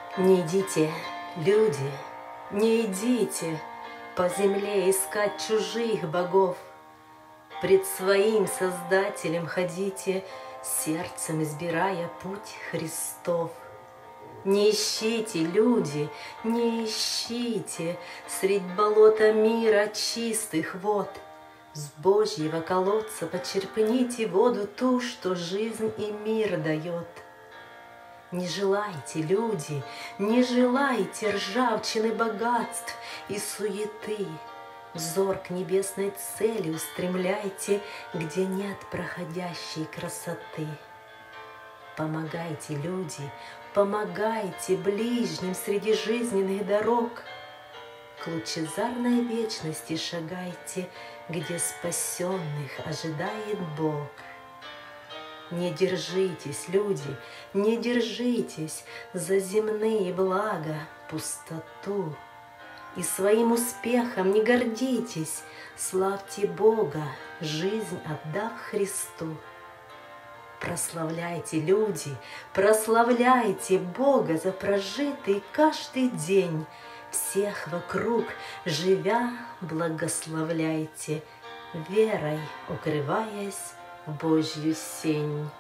Не идите, люди, не идите по земле искать чужих богов. Пред своим Создателем ходите, сердцем избирая путь Христов. Не ищите, люди, не ищите средь болота мира чистых вод. С Божьего колодца почерпните воду ту, что жизнь и мир дает. Не желайте, люди, не желайте ржавчины богатств и суеты. Взор к небесной цели устремляйте, где нет проходящей красоты. Помогайте, люди, помогайте ближним среди жизненных дорог. К лучезарной вечности шагайте, где спасенных ожидает Бог. Не держитесь, люди, не держитесь за земные блага, пустоту. И своим успехом не гордитесь, славьте Бога, жизнь отдав Христу. Прославляйте, люди, прославляйте Бога за прожитый каждый день. Всех вокруг, живя, благословляйте, верой укрываясь в Божью сень.